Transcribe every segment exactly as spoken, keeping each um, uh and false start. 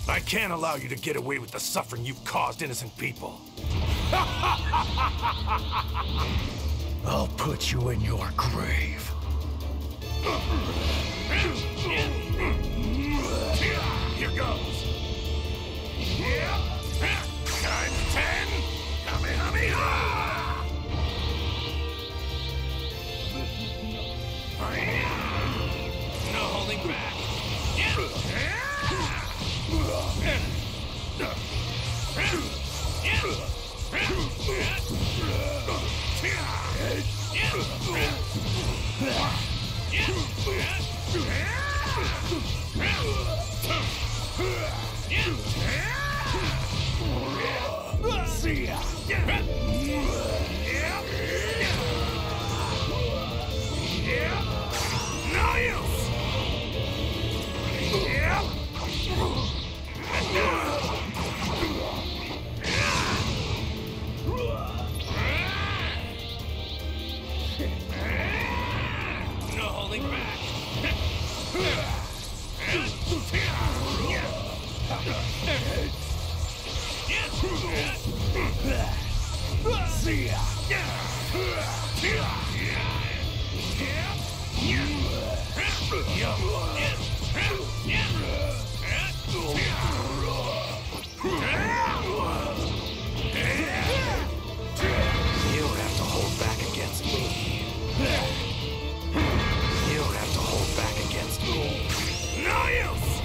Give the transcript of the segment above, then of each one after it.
I can't allow you to get away with the suffering you've caused innocent people. I'll put you in your grave. Here goes. Times ten. Kamehameha! No holding back. See ya. No use. No holding back. See ya. You don't have to hold back against me. You don't have to hold back against me. No use!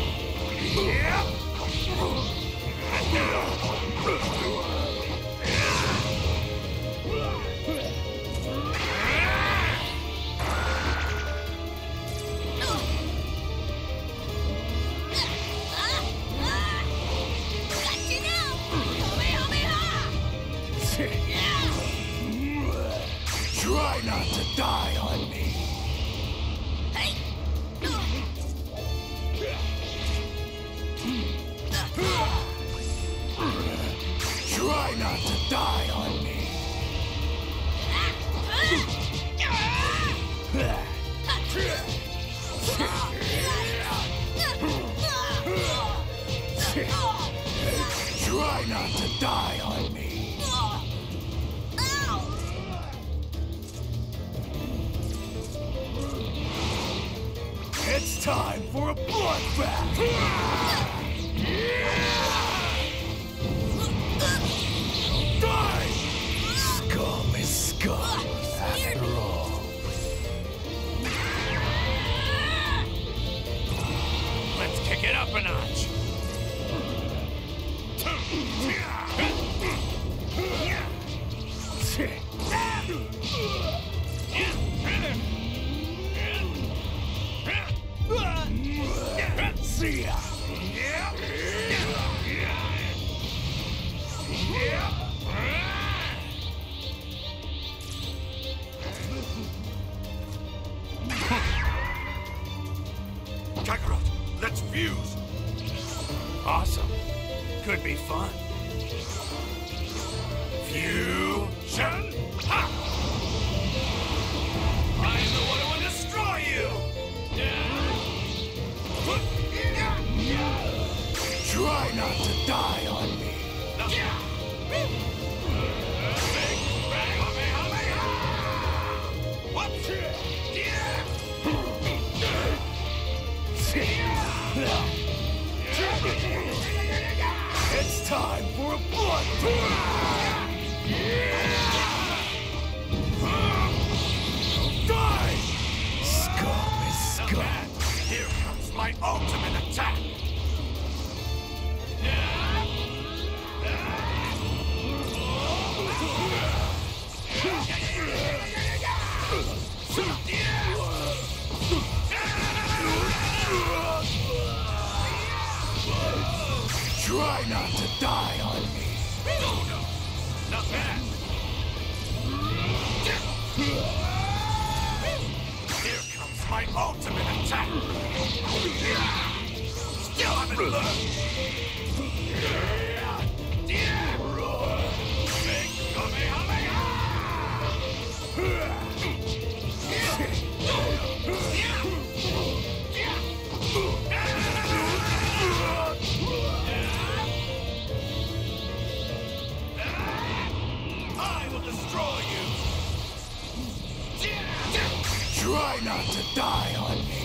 Try not to die on me. Try not to die on me. Try not to die on me. It's time for a bloodbath! Die! Scum is scum, after all. Let's kick it up a notch. See ya! Kakarot, let's fuse. Awesome. Could be fun. Fusion! Ha! I am the one who will destroy you! Try not to die on me. It's time for a bloodbath! Die! Scum is scum. Here comes my ultimate attack! Try not to die on me. No, no, not bad. Here comes my ultimate attack. Still haven't learned. Big Kamehameha! Try not to die on me.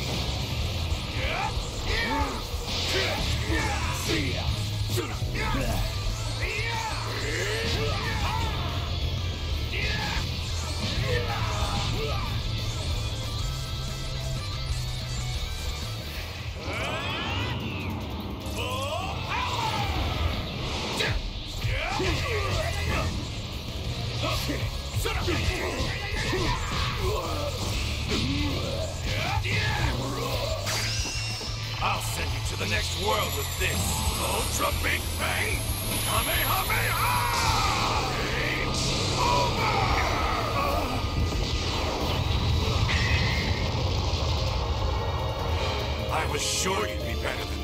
I'll send you to the next world with this Ultra Big Bang Kamehameha! Game over! I was sure you'd be better than